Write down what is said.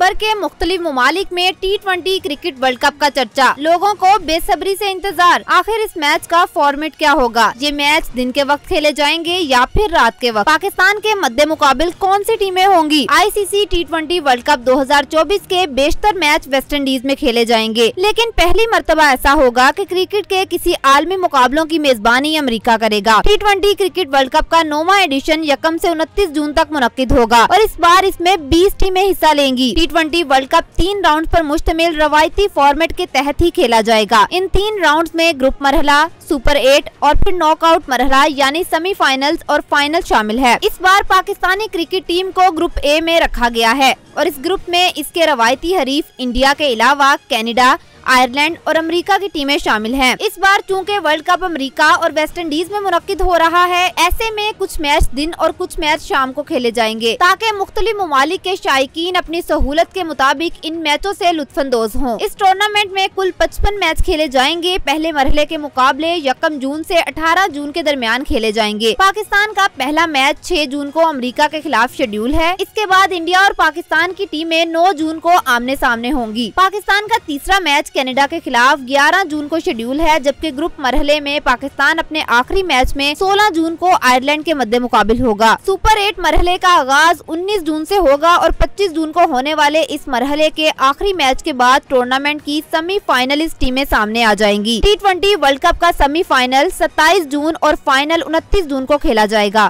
भर के मुख्तलिफ ममालिक में T20 क्रिकेट वर्ल्ड कप का चर्चा। लोगों को बेसब्री से इंतजार। आखिर इस मैच का फॉर्मेट क्या होगा? ये मैच दिन के वक्त खेले जाएंगे या फिर रात के वक्त? पाकिस्तान के मद्दे मुकाबिल कौन सी टीमें होंगी? ICC T20 वर्ल्ड कप 2024 के बेशतर मैच वेस्ट इंडीज में खेले जाएंगे, लेकिन पहली मर्तबा ऐसा होगा कि क्रिकेट के किसी आलमी मुकाबलों की मेजबानी अमेरिका करेगा। T20 क्रिकेट वर्ल्ड कप का 9वां एडिशन 1 से 29 जून तक मुनक्किद होगा और इस बार इसमें 20 टीमें हिस्सा लेंगी। T20 वर्ल्ड कप 3 राउंड पर मुश्तमिल रवायती फॉर्मेट के तहत ही खेला जाएगा। इन 3 राउंड्स में ग्रुप मरहला, सुपर 8 और फिर नॉकआउट मरहला यानी सेमीफाइनल्स और फाइनल शामिल है। इस बार पाकिस्तानी क्रिकेट टीम को ग्रुप ए में रखा गया है और इस ग्रुप में इसके रवायती हरीफ इंडिया के अलावा कनाडा, आयरलैंड और अमेरिका की टीमें शामिल हैं। इस बार चूंकि वर्ल्ड कप अमेरिका और वेस्ट इंडीज में मुनक्किद हो रहा है, ऐसे में कुछ मैच दिन और कुछ मैच शाम को खेले जाएंगे ताकि मुख्तलिफ ममालिक के शायकीन अपनी सहूलत के मुताबिक इन मैचों से लुत्फानंदोज हों। इस टूर्नामेंट में कुल 55 मैच खेले जाएंगे। पहले मरहले के मुकाबले 1 जून से 18 जून के दरमियान खेले जाएंगे। पाकिस्तान का पहला मैच 6 जून को अमेरिका के खिलाफ शेड्यूल है। इसके बाद इंडिया और पाकिस्तान की टीमें 9 जून को आमने सामने होंगी। पाकिस्तान का तीसरा मैच कनाडा के खिलाफ 11 जून को शेड्यूल है, जबकि ग्रुप मरहले में पाकिस्तान अपने आखिरी मैच में 16 जून को आयरलैंड के मद्दे मुकाबिल होगा। सुपर 8 मरहले का आगाज 19 जून से होगा और 25 जून को होने वाले इस मरहले के आखिरी मैच के बाद टूर्नामेंट की सेमीफाइनलिस्ट टीमें सामने आ जाएंगी। T20 वर्ल्ड कप का सेमीफाइनल 27 जून और फाइनल 29 जून को खेला जाएगा।